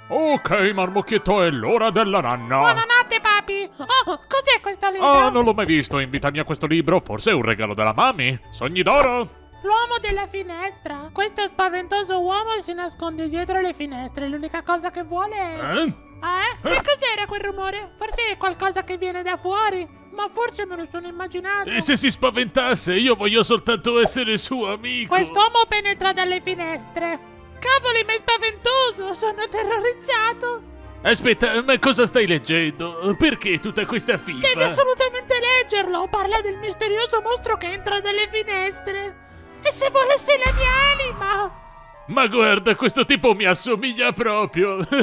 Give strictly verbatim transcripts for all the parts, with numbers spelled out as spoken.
Ok, marmocchietto, è l'ora della nanna. Buonanotte, papi. Oh, cos'è questo libro? Ah, non l'ho mai visto. Invitami a questo libro. Forse è un regalo della mami. Sogni d'oro. L'uomo della finestra. Questo spaventoso uomo si nasconde dietro le finestre. L'unica cosa che vuole è... Eh? Eh? Che cos'era quel rumore? Forse è qualcosa che viene da fuori. Ma forse me lo sono immaginato. E se si spaventasse? Io voglio soltanto essere suo amico. Quest'uomo penetra dalle finestre. Cavoli, ma è spaventoso! Sono terrorizzato! Aspetta, ma cosa stai leggendo? Perché tutta questa fifa? Devi assolutamente leggerlo! Parla del misterioso mostro che entra dalle finestre! E se volesse la mia anima! Ma guarda, questo tipo mi assomiglia proprio! Ah!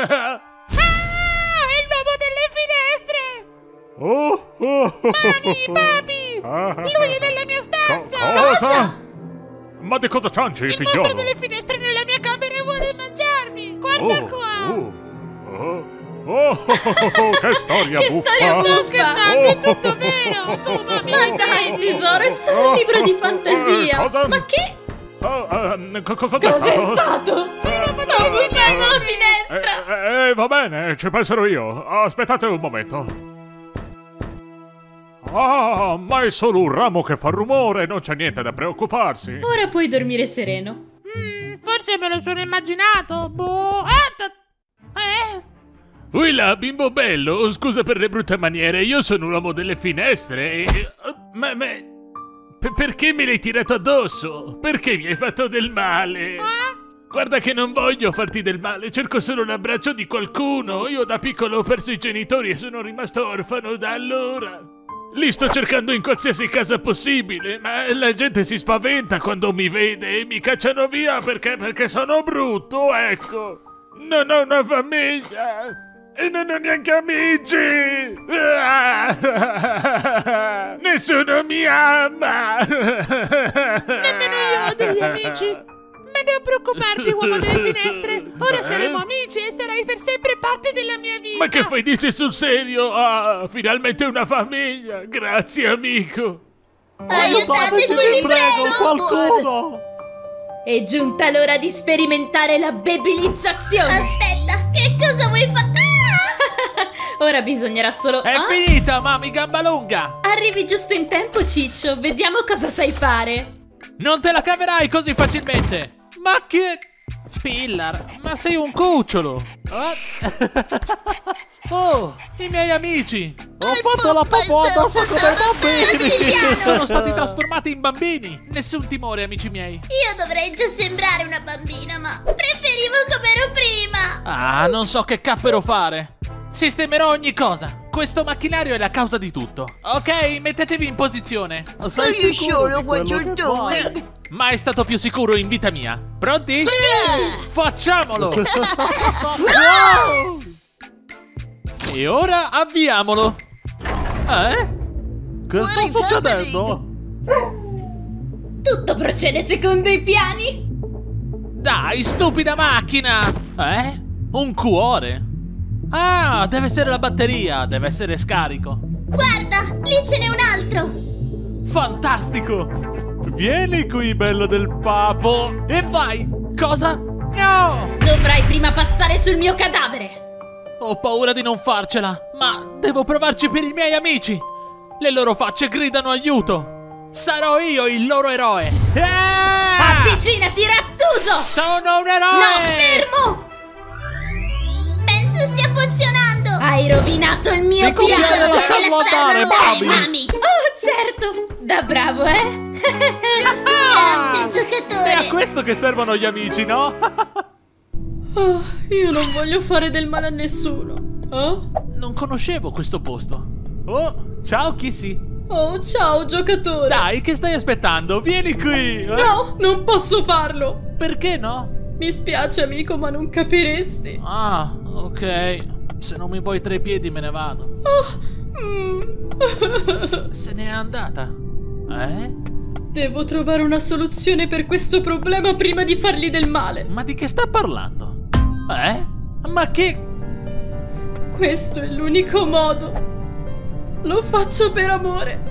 È il uomo delle finestre! Oh, oh, oh, Mami, papi! ah, Lui è nella mia stanza! Co cosa? Ma di cosa cianci, Il figliolo? mostro delle finestre nella mia camera e vuole mangiarmi! Guarda oh, qua! Oh, oh, oh, oh, oh, che storia Che buffa! storia Non buffa! scherzando, è tutto vero! Tu, mami! Ma dai, tesoro, è solo un libro di fantasia! Eh, cosa? Ma che... Oh, um, co co cos'è Cos'è stato? stato? Stavo bussando alla finestra! Eh, eh, va bene, ci penserò io. Aspettate un momento. Ah, ma è solo un ramo che fa rumore, non c'è niente da preoccuparsi. Ora puoi dormire sereno. Mm, forse me lo sono immaginato. Boh. Ah, eh? Ui là, bimbo bello, scusa per le brutte maniere, io sono un uomo delle finestre e... Ma... ma... P perché me l'hai tirato addosso? Perché mi hai fatto del male? Ah? Guarda che non voglio farti del male, cerco solo l'abbraccio di qualcuno. Io da piccolo ho perso i genitori e sono rimasto orfano da allora. Li sto cercando in qualsiasi casa possibile, ma la gente si spaventa quando mi vede e mi cacciano via perché, perché sono brutto, ecco. Non ho una famiglia e non ho neanche amici. Ah! Nessuno mi ama. Nemmeno io ho degli amici. Ma non preoccuparti, uomo delle finestre. Ora Eh? saremo amici e sarai per sempre parte della mia vita. Ma che fai, dici sul serio? Ah, finalmente una famiglia. Grazie, amico. Aiutateci, vi prego, qualcuno! È giunta l'ora di sperimentare la bebilizzazione! Aspetta, che cosa vuoi fare? Ora bisognerà solo... È Ah? finita, mami, gamba lunga! Arrivi giusto in tempo, Ciccio. Vediamo cosa sai fare. Non te la caverai così facilmente! Ma che... Pillar, ma sei un cucciolo! Oh, oh, i miei amici! Ho fatto la popò addosso come bambini! Sono stati trasformati in bambini! Nessun timore, amici miei! Io dovrei già sembrare una bambina, ma preferivo come ero prima! Ah, non so che cappero fare! Sistemerò ogni cosa! Questo macchinario è la causa di tutto! Ok, mettetevi in posizione! Are you sure of what you're doing? Mai stato più sicuro in vita mia! Pronti? Sì! Facciamolo! E ora avviamolo! Eh? Che sta succedendo? Tutto procede secondo i piani. Dai, stupida macchina! Eh? Un cuore? Ah, deve essere la batteria, deve essere scarico. Guarda, lì ce n'è un altro! Fantastico! Vieni qui, bello del papo! E vai! Cosa? No! Dovrai prima passare sul mio cadavere. Ho paura di non farcela, ma devo provarci per i miei amici! Le loro facce gridano aiuto! Sarò io il loro eroe! Ah! Avvicinati, Rattuso! Sono un No, eroe! fermo! Penso stia funzionando! Hai rovinato il mio Mi conviene piano! lasciarlo andare, Dai, Bobby! mami! Oh, certo! Da bravo, eh? Grazie, È a giocatore! questo che servono gli amici, no? Oh, io non voglio fare del male a nessuno. Oh? Non conoscevo questo posto. Oh, ciao Kissy. Oh, ciao, giocatore! Dai, che stai aspettando? Vieni qui! Eh? No, non posso farlo! Perché no? Mi spiace, amico, ma non capiresti. Ah, ok. Se non mi vuoi tra i piedi me ne vado. Oh, mm. Se n'è andata. Eh? Devo trovare una soluzione per questo problema prima di fargli del male. Ma di che sta parlando? Eh? Ma che... Questo è l'unico modo. Lo faccio per amore.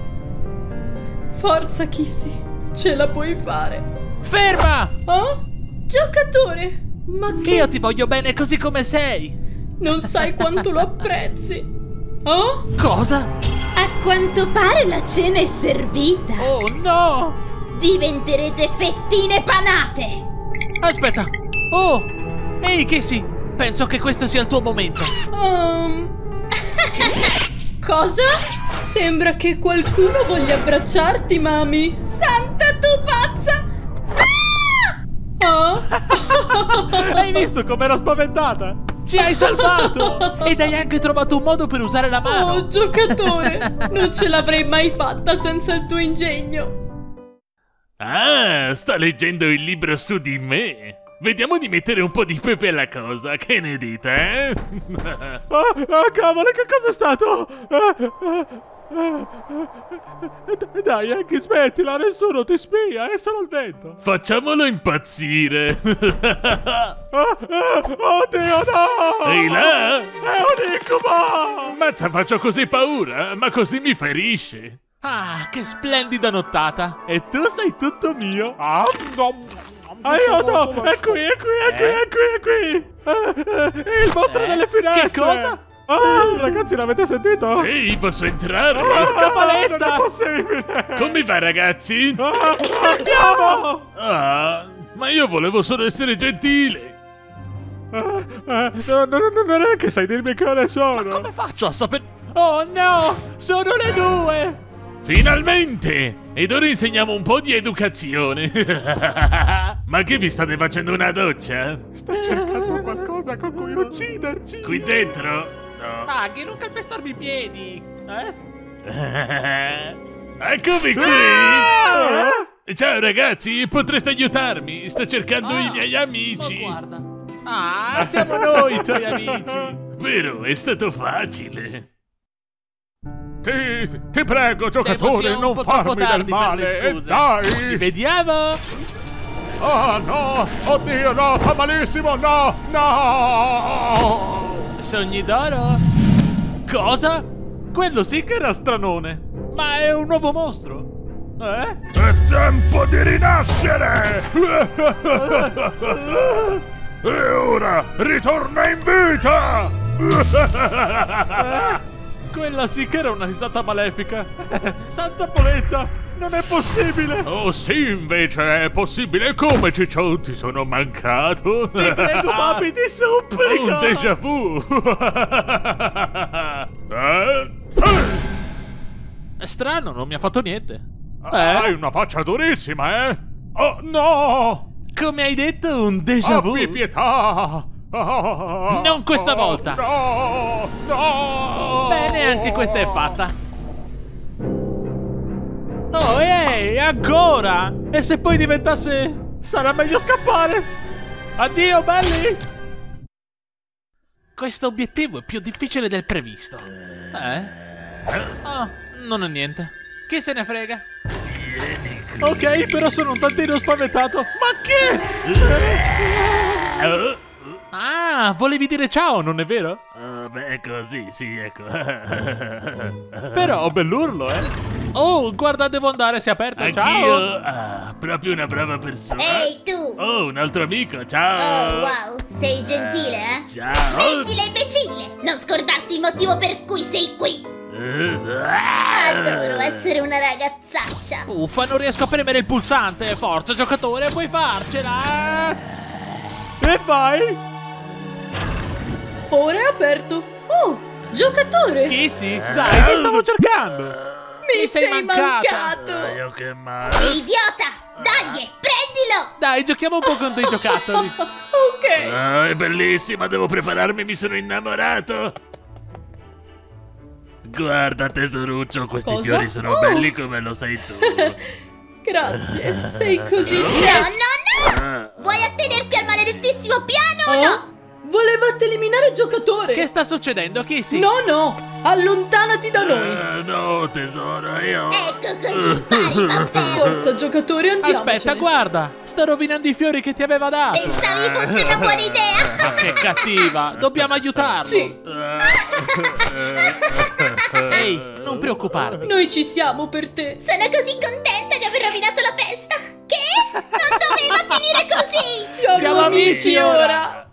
Forza, Kissy. Ce la puoi fare. Ferma! Oh? Giocatore, Ma che... Io ti voglio bene così come sei. Non sai quanto lo apprezzi. Oh? Cosa? A quanto pare la cena è servita. Oh no! Diventerete fettine panate. Aspetta. Oh! Ehi Casey, penso che questo sia il tuo momento. Um... Cosa? Sembra che qualcuno voglia abbracciarti, mami. Santa tu pazza! Oh? Hai visto com'era spaventata? Ci hai salvato! Ed hai anche trovato un modo per usare la mano. Oh, giocatore, non ce l'avrei mai fatta senza il tuo ingegno. Ah, sta leggendo il libro su di me. Vediamo di mettere un po' di pepe alla cosa, che ne dite, eh? Oh, oh cavolo, che cosa è stato? Dai, anche smettila, nessuno ti spia, è solo il vento. Facciamolo impazzire. Oh, oh, oddio, no! Ehi là? È un incubo! Mazza, faccio così paura, ma così mi ferisce. Ah, che splendida nottata! E tu sei tutto mio! Ah, aiuto! È qui, è qui, è qui, è qui, è qui! È il mostro Eh? delle finestre! Che cosa? Ah, ragazzi, l'avete sentito? Ehi, posso entrare? Porca paletta! Non è possibile! Come va, ragazzi? Ah, scappiamo! Ah, ma io volevo solo essere gentile. Ah, ah, no, no, no, non è che sai dirmi che ore sono! Ma come faccio a sapere? Oh no! Sono le due! Finalmente! Ed ora insegniamo un po' di educazione. Ma che vi state facendo una doccia? Stai cercando qualcosa con cui ucciderci! Qui dentro? No. Ah, che non calpestarmi i piedi! Eh? Eccomi qui! Ah! Ciao ragazzi, potreste aiutarmi? Sto cercando Ah, i miei amici. Ma guarda! Ah, siamo noi i tuoi amici! Vero, è stato facile. Ti, ti prego, Temo giocatore, sia un non po' troppo farmi del tardi per le male. E scuse. dai! Ci vediamo! Oh no! Oddio, no! Fa malissimo! No! No! Sogni d'oro? Cosa? Quello sì che era stranone! Ma è un nuovo mostro! Eh? È tempo di rinascere! E ora ritorna in vita! Quella sì che era una risata malefica! Santa poletta! Non è possibile! Oh sì, invece è possibile. Come, Ciccio? Ti sono mancato? Ti prego, papi, ti supplico! Un déjà vu! eh? È strano, non mi ha fatto niente. Hai una faccia durissima, eh? Oh, no! Come hai detto, un déjà vu? Abbi pietà! Oh, Non questa volta! No! No! Bene, anche questa è fatta. Oh, ehi, ancora! E se poi diventasse... sarà meglio scappare! Addio, belli! Questo obiettivo è più difficile del previsto. Eh? Oh, non è niente. Chi se ne frega? Ok, però sono un tantino spaventato. Ma che? Ah, volevi dire ciao, non è vero? Uh, beh, così, sì, ecco. Però, bell'urlo, eh? Oh, guarda, devo andare, si è aperto, Anch'io. ciao! Ah, proprio una brava persona. Ehi tu! Oh, un altro amico, Oh ciao! wow, sei gentile, eh? Ciao! Smettila, imbecille! Non scordarti il motivo per cui sei qui! Adoro essere una ragazzaccia! Uffa, non riesco a premere il pulsante! Forza, giocatore, puoi farcela! E vai! Ora è aperto. Oh, giocatore! Chi sì? Dai, ti stavo cercando! Mi sei, sei mancata. mancato! Io che male! Sei idiota! Dai, prendilo! Dai, giochiamo un po' con dei giocattoli! Ok. Ah, è bellissima, devo prepararmi, mi sono innamorato! Guarda tesoruccio, questi Cosa? fiori sono Oh. belli come lo sai tu! Grazie, sei così... No, no, no! Vuoi attenerti al maledettissimo piano o Oh? no? Volevate eliminare il giocatore! Che sta succedendo, chi sì? No, no! Allontanati da noi! Ah, no, tesoro, io... Ecco così impari, Matteo! Forza, giocatore, andiamo! Aspetta, guarda! Sta rovinando i fiori che ti aveva dato! Pensavi fosse una buona idea? Che cattiva! Dobbiamo aiutarlo! Sì, Ehi, non preoccuparti! noi ci siamo per te! Sono così contenta di aver rovinato la festa! Che? Non doveva finire così! Siamo, Siamo amici amici ora. ora.